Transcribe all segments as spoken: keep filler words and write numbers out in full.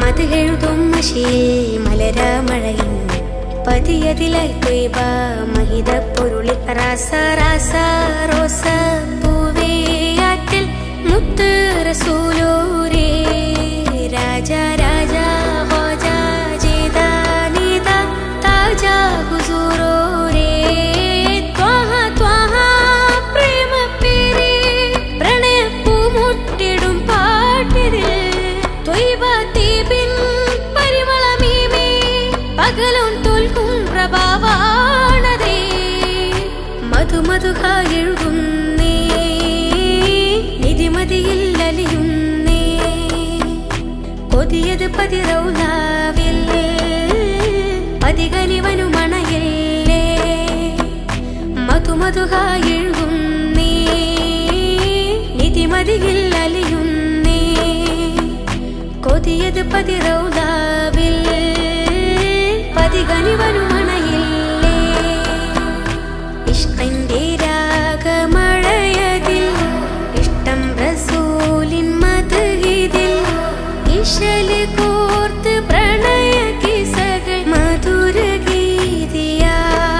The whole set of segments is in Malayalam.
മതിലെഴുതും മഷിയിൽ മലരാമഴയിൽ പതിയതിലായി തൊയ്ബ മഹിത പൊരുളി റാസ റാസ റോസ പൂവേയാറ്റിൽ മുത്ത് റസൂലൂരേ രാജ രാജ ഹോജ ജീദ നീദ താജ ഹുസൂറോരേ ത്വാഹ ത്വാഹ പ്രേമ പേരേ പ്രണയ പൂമുട്ടിടും പാട്ടിതിൽ ത്വയ്ബ തീബിൻ പരിമളമീമേ പകലും തോൽക്കും പ്രഭാവാണതേ മധുമധുഹ എഴുതുന്നേ നിധിമതിയിൽ അലിയുന്നേ കൊതിയത് പതിറൗലാവിൽ പതികനിവനു മണയല്ലേ മധുമധുഹ എഴുതുന്നേ നിധിമതിയിൽ അലിയുന്നേ കൊതിയത് പതിറൗലാവിൽ പതികനിവനു മണയില്ലേ ഇഷ്കിന്റെ രാഗമഴയതിൽ ഇഷ്ടം റസൂലിൻ മദ്ഹിദിൽ ഇശല് കോർത്ത് പ്രണയ കിസകൾ മധുര ഗീതിയാ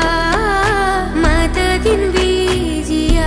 മദദിൻ വീജിയാ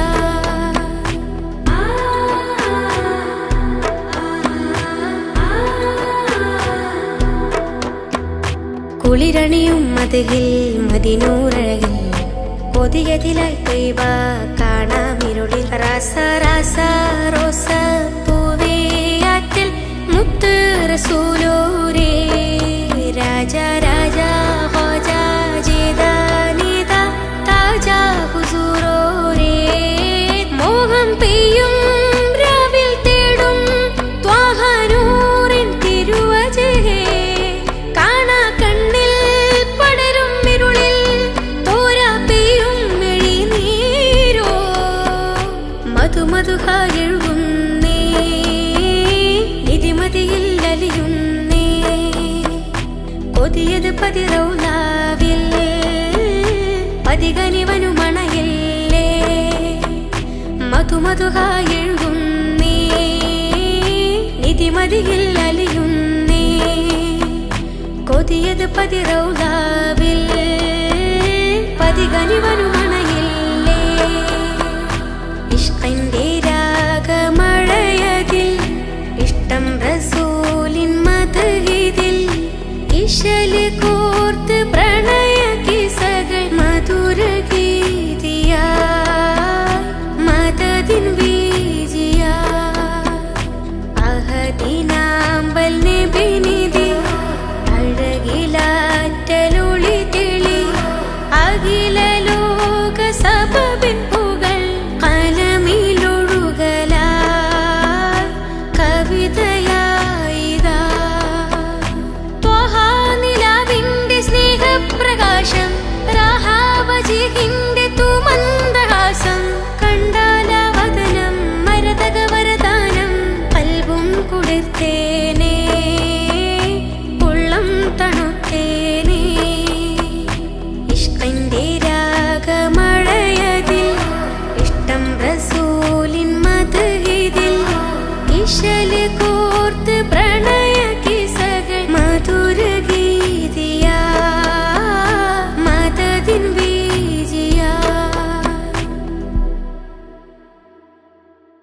കുളിരണിയും മതിൽ മദിനൂറഴകിൽ കൊതിയതിലായി തൊയ്ബ കാണാമിരുളിൽ റാസ റാസ റോസ പൂവേയാറ്റിൽ മുത്ത് റസൂലൂരേ രാജ രാജ ഹോജ ജീദ നീദ താജ ഹുസൂറോരേ മോഹം പെയ്യും രാവിൽ തേടും ത്വാഹ നൂറിൻ തിരുവജഹേ കാണാ കണ്ണിൽ പടരും ഇരുളിൽ തോരാ പെയ്യും മെഴിനീരോ മധുമധുഹ എഴുതുന്നേ നിധിമതിയിൽ അലിയുന്നേ കൊതിയത് പതിറൗലാവിൽ പതികനിവനു മണയല്ലേ മധുമധുഹ എഴുതുന്നേ നിധിമതിയിൽ അലിയുന്നേ കൊതിയത് പതിറൗലാവിൽ പതികനിവനു